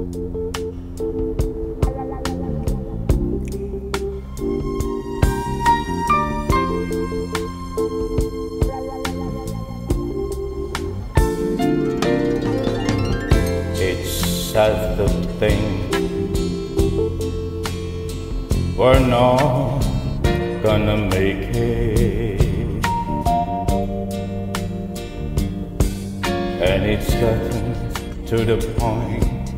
That's the thing, we're not gonna make it, and it's gotten to the point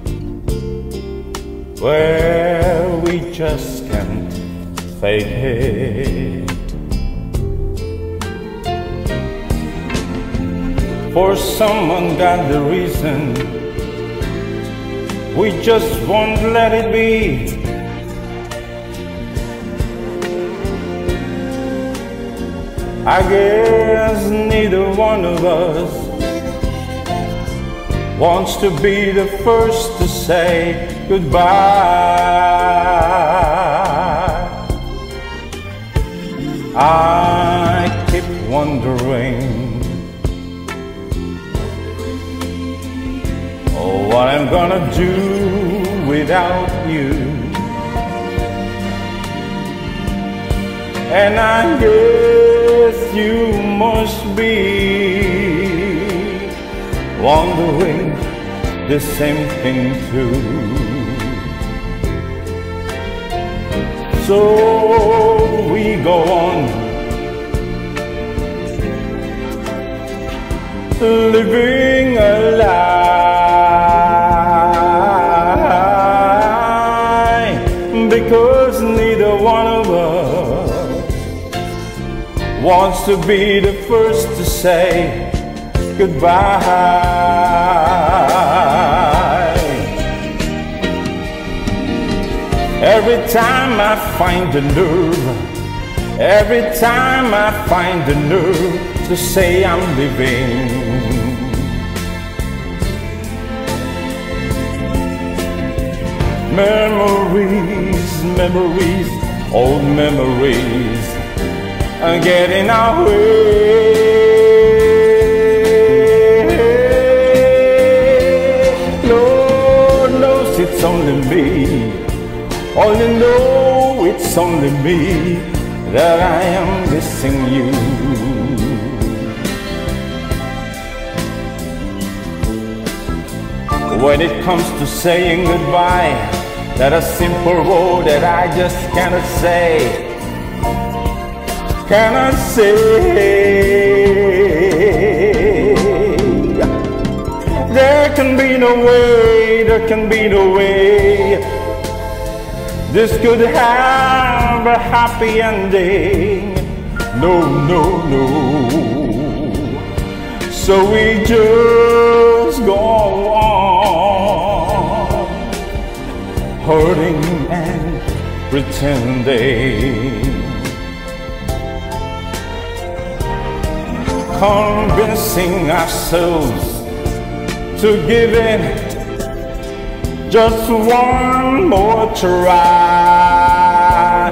where we just can't fake it. For someone got the reason, we just won't let it be. I guess neither one of us wants to be the first to say goodbye. I keep wondering what I'm gonna do without you. And I guess you must be wondering the same thing too. So we go on living a lie, because neither one of us wants to be the first to say goodbye. Every time I find the nerve, every time I find the nerve to say I'm leaving, memories, memories, old memories are getting our way. Lord knows it's only me, only know it's only me that I am missing you. When it comes to saying goodbye, that a simple word that I just cannot say. There can be no way, there can be no way this could have a happy ending. No, no, no. So we just go on hurting and pretending, convincing ourselves to give it just one more try.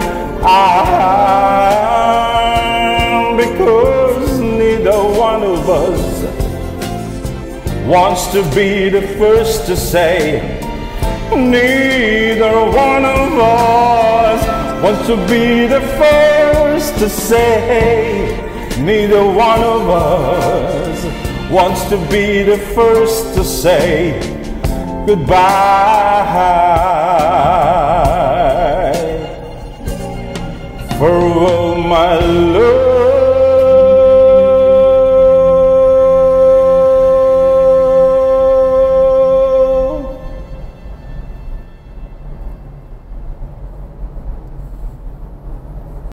Because neither one of us wants to be the first to say, neither one of us wants to be the first to say, neither one of us wants to be the first to say goodbye. Farewell, my love.